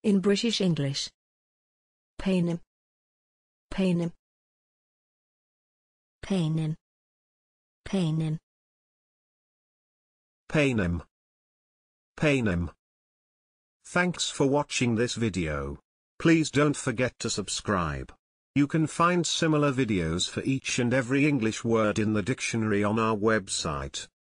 In British English. Paynim. Paynim. Paynim. Paynim. Paynim. Paynim. Thanks for watching this video. Please don't forget to subscribe. You can find similar videos for each and every English word in the dictionary on our website.